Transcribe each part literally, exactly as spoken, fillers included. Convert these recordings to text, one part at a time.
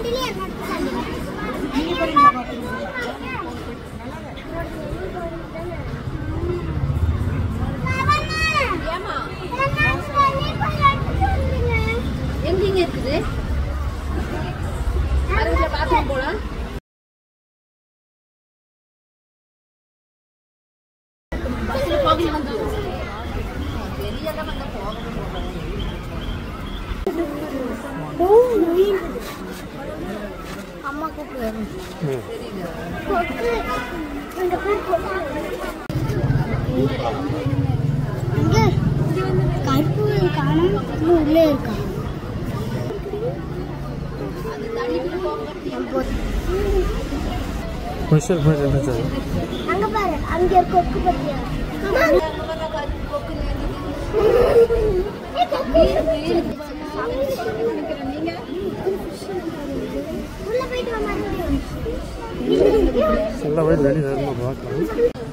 எங்க இருக்குது பாத்ரூம் போலாம். அம்மா கூப்பிடுவாங்க. கருப்பு காணும் உள்ளே இருக்கா? அங்க பாரு, அங்க ஒரு கொக்கு பத்தியா? உள்ள போயிட்டு வா மறுபடியும். சொல்ல போய் ரெடி நேரமா பார்க்கலாம்.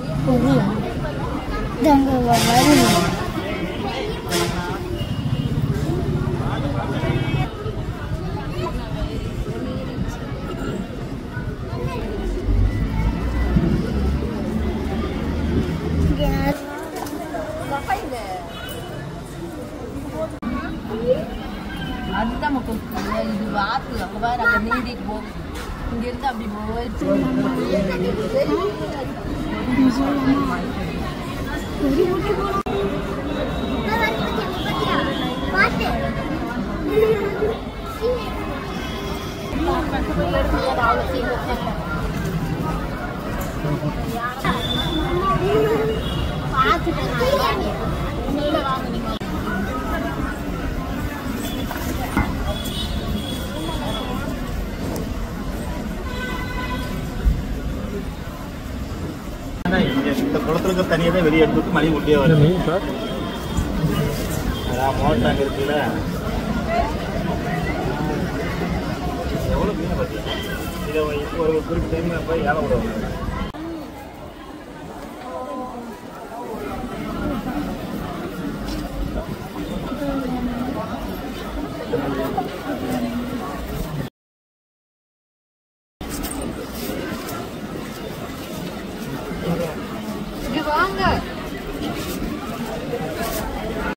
தங்க வரணும். அதுதான் இது வாத்து அங்கே பாரு அங்கே நீந்திட்டு போகும். இங்கிருந்து அப்படி போயிடுச்சு. இந்த குளத்துல தனியாக தான் வெளியே எடுத்து மணி முட்டியே வருது சார். அதான் மோட்டர் அங்கே இருக்குல்ல, எவ்வளோ மீன் பார்த்தீங்கன்னா இதை ஒரு குறிப்பிட்ட டைம் போய் ஏழை விடுவாங்க.